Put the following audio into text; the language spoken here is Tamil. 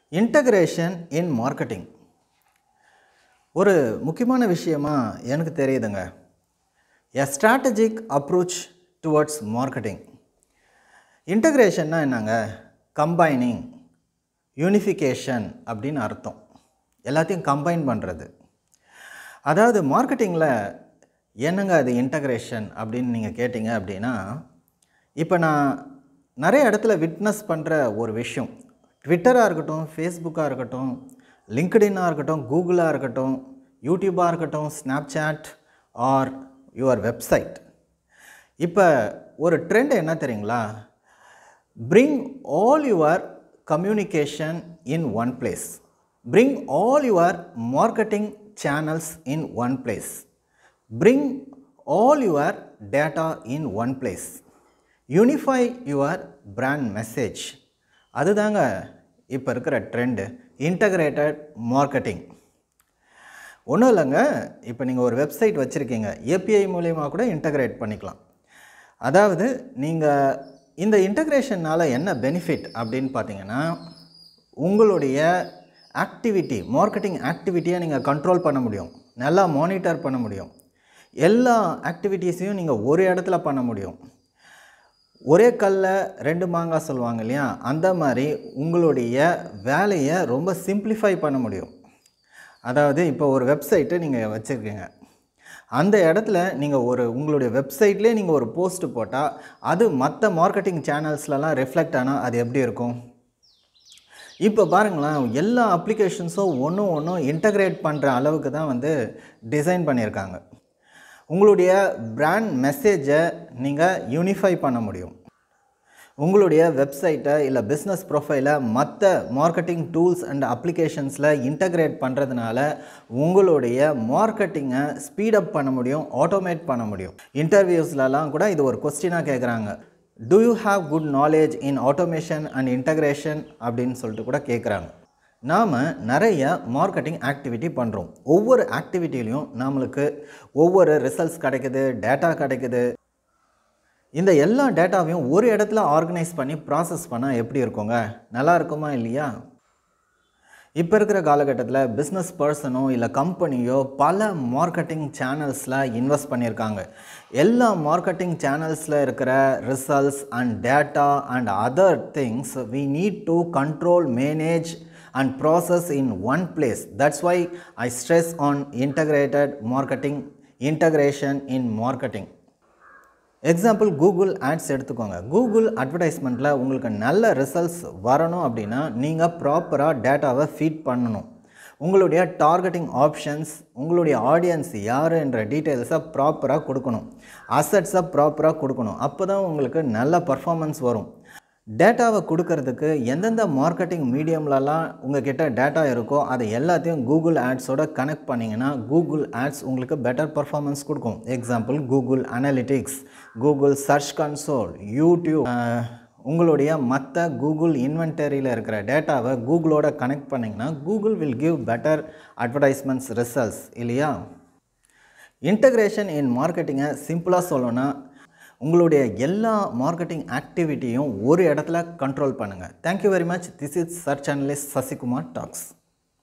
Integration in marketing ஒரு முக்கியமான விஷயமா எனக்கு தெரியுதுங்க. A strategic approach towards marketing. Integration என்னங்க? Combining, unification அப்படின்னு அர்த்தம். எல்லாத்தையும் கம்பைன் பண்ணுறது. அதாவது மார்க்கெட்டிங்கில் என்னங்க அது இன்டகிரேஷன் அப்படின்னு நீங்கள் கேட்டிங்க அப்படின்னா, இப்போ நான் நிறைய இடத்துல விட்னஸ் பண்ணுற ஒரு விஷயம், ட்விட்டராக இருக்கட்டும், ஃபேஸ்புக்காக இருக்கட்டும், லிங்க்டின்னாக இருக்கட்டும், கூகுளாக இருக்கட்டும், யூடியூபாக இருக்கட்டும், ஸ்னாப்சாட் ஆர் யுவர் வெப்சைட். இப்போ ஒரு ட்ரெண்ட் என்ன தெரியுங்களா? Bring all your communication in one place, bring all your marketing channels in one place, bring all your data in one place, unify your brand message. அதுதாங்க இப்போ இருக்கிற ட்ரெண்டு, இன்டகிரேட்டட் மார்க்கெட்டிங். ஒன்றும் இல்லைங்க, இப்போ நீங்கள் ஒரு வெப்சைட் வச்சுருக்கீங்க, ஏபிஐ மூலயமா கூட இன்டகிரேட் பண்ணிக்கலாம். அதாவது நீங்கள் இந்த இன்டகிரேஷனால் என்ன பெனிஃபிட் அப்படின்னு பார்த்தீங்கன்னா, உங்களுடைய ஆக்டிவிட்டி, மார்க்கெட்டிங் ஆக்டிவிட்டியை நீங்கள் கண்ட்ரோல் பண்ண முடியும், நல்லா மானிட்டர் பண்ண முடியும், எல்லா ஆக்டிவிட்டீஸையும் நீங்கள் ஒரு இடத்துல பண்ண முடியும். ஒரே கல்லில் ரெண்டு மாங்காய் சொல்லுவாங்க இல்லையா, அந்த மாதிரி உங்களுடைய வேலையை ரொம்ப சிம்பிளிஃபை பண்ண முடியும். அதாவது இப்போ ஒரு வெப்சைட்டு நீங்கள் வச்சுருக்கீங்க, அந்த இடத்துல நீங்கள் உங்களுடைய வெப்சைட்லேயே நீங்கள் ஒரு போஸ்ட்டு போட்டால் அது மற்ற மார்க்கெட்டிங் சேனல்ஸ்லலாம் ரிஃப்ளெக்ட் ஆனால் அது எப்படி இருக்கும்? இப்போ பாருங்களேன், எல்லா அப்ளிகேஷன்ஸும் ஒன்றும் இன்டகிரேட் பண்ணுற அளவுக்கு தான் டிசைன் பண்ணியிருக்காங்க. உங்களுடைய பிராண்ட் மெசேஜை நீங்கள் யூனிஃபை பண்ண முடியும். உங்களுடைய வெப்சைட்டை இல்லை பிஸ்னஸ் ப்ரொஃபைலை மற்ற மார்க்கெட்டிங் டூல்ஸ் அண்ட் அப்ளிகேஷன்ஸில் இன்டகிரேட் பண்ணுறதுனால உங்களுடைய மார்க்கெட்டிங்கை ஸ்பீடப் பண்ண முடியும், ஆட்டோமேட் பண்ண முடியும். இன்டர்வியூஸ்லலாம் கூட இது ஒரு கொஸ்டினாக கேட்குறாங்க, do you have good knowledge in automation and integration அப்படின்னு சொல்லிட்டு கூட கேட்குறாங்க. நாம் நிறைய மார்க்கெட்டிங் ஆக்டிவிட்டி பண்ணுறோம். ஒவ்வொரு ஆக்டிவிட்டிலையும் நம்மளுக்கு ஒவ்வொரு ரிசல்ட்ஸ் கிடைக்குது, டேட்டா கிடைக்குது. இந்த எல்லா டேட்டாவையும் ஒரு இடத்துல ஆர்கனைஸ் பண்ணி ப்ராசஸ் பண்ணால் எப்படி இருக்குங்க? நல்லா இருக்குமா இல்லையா? இப்போ இருக்கிற காலகட்டத்தில் பிஸ்னஸ் பர்சனோ இல்லை கம்பெனியோ பல மார்க்கெட்டிங் சேனல்ஸில் இன்வெஸ்ட் பண்ணியிருக்காங்க. எல்லா மார்க்கெட்டிங் சேனல்ஸில் இருக்கிற results and data and other things we need to control, manage and process in one place. That's why I stress on integrated marketing, integration in marketing. Example Google ads எடுத்துக்கோங்க. கூகுள் அட்வர்டைஸ்மெண்ட்டில் உங்களுக்கு நல்ல ரிசல்ட்ஸ் வரணும் அப்படின்னா நீங்கள் ப்ராப்பராக டேட்டாவை ஃபீட் பண்ணணும். உங்களுடைய டார்கெட்டிங் ஆப்ஷன்ஸ், உங்களுடைய ஆடியன்ஸ் யார் என்ற டீட்டெயில்ஸை ப்ராப்பராக கொடுக்கணும், அசட்ஸை ப்ராப்பராக கொடுக்கணும். அப்போ தான் உங்களுக்கு நல்ல பர்ஃபார்மன்ஸ் வரும். டேட்டாவை கொடுக்கறதுக்கு எந்தெந்த மார்க்கெட்டிங் மீடியம்லலாம் உங்கள்கிட்ட டேட்டா இருக்கோ அதை எல்லாத்தையும் கூகுள் ஆட்ஸோட கனெக்ட் பண்ணிங்கன்னா கூகுள் ஆட்ஸ் உங்களுக்கு பெட்டர் பர்ஃபார்மன்ஸ் கொடுக்கும். Example Google analytics, Google search console, YouTube, உங்களுடைய மற்ற கூகுள் இன்வென்டரியில் இருக்கிற டேட்டாவை கூகுளோட கனெக்ட் பண்ணிங்கன்னா Google will give better advertisements results இல்லையா? இன்டகிரேஷன் இன் மார்க்கெட்டிங்கை சிம்பிளாக சொல்லணும்னா, உங்களுடைய எல்லா மார்க்கெட்டிங் ஆக்டிவிட்டியும் ஒரு இடத்துல கண்ட்ரோல் பண்ணுங்கள். Thank you very much. This is search analyst Sasikumar tax.